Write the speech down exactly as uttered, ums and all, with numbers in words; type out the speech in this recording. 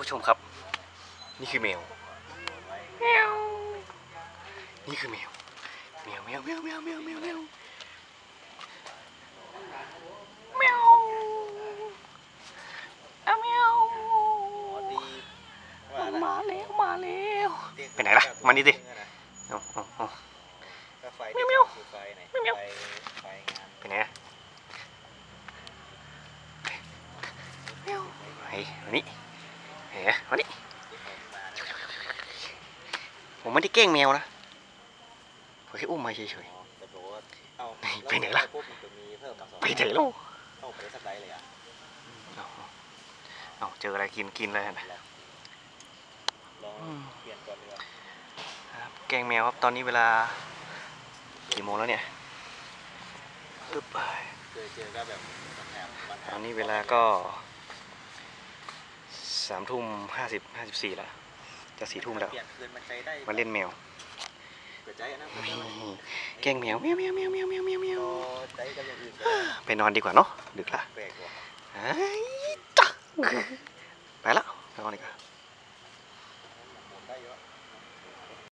ผู้ชมครับนี่คือแมวแมวนี่คือแมวแมวแมวแมวแมวแมวแมวแมวแมวเอาแมวมาแล้วมาแล้วไปไหนล่ะมานี่ดิเอาเอาเอาแมวแมวแมวแมวไปไหนอะแมวไปมานี่เฮ้ยมานี่ผมไม่ได้แกล้งแมวนะผมแค่อุ้มมาเฉยๆไปไหนล่ะไปไหนล่ะเอาเจออะไรกินกินเลยนะแกล้งแมวครับตอนนี้เวลากี่โมงแล้วเนี่ยอึ๊บตอนนี้เวลาก็สามทุ่มห้าสิบห้าสิบสี่แล้วจะสี่ทุ่มแล้วมาเล่นแมวแกล้งแมวแมวแมวแมวแมวแมวแมวแมวไปนอนดีกว่าเนาะดึกละจ้ะไปแล้วไปนอนดีกว่า